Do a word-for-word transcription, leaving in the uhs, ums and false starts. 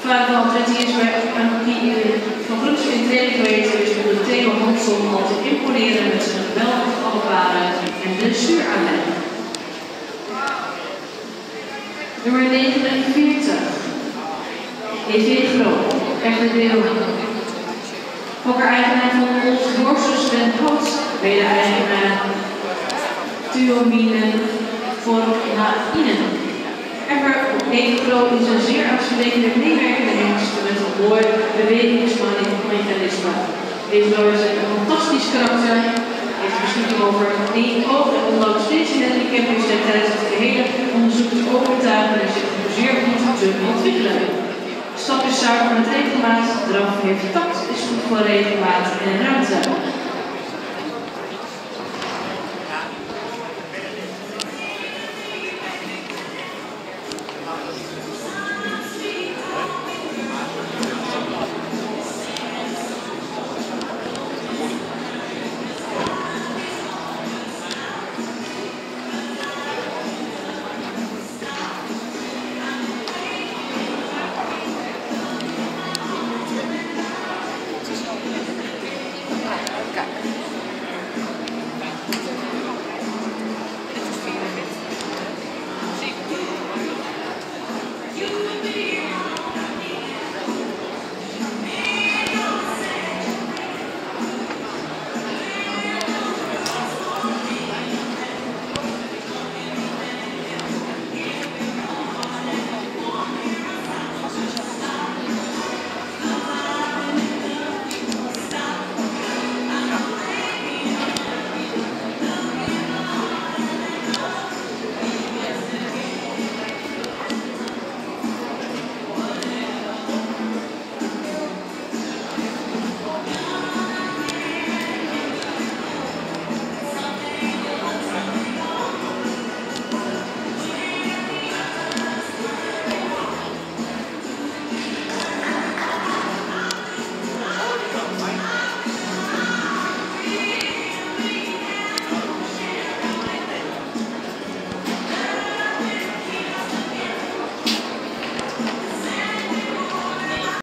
Qua van twenty years van groeps in training geweest is onder het thema handsom altijd imponeren met zijn geweldig alparen en de stuuraanleiding. Nummer negenenveertig. Evegro, Everdale. Fokker-eigenaar van onze Dorsus Ben Hout, mede-eigenaar Tuominen voor Nainen. Evegro is een zeer uitstekende meewerkende hengst met een mooi bewegingsmechanisme. Evegro is een fantastisch karakter, heeft beschikking over één oog en ondanks steeds een handicap is hij tijdens het gehele onderzoek te overtuigen en zich zeer goed te ontwikkelen. Stap is zuiver met regelmaat, draf heeft tact, is goed voor regelmaat en ruimte.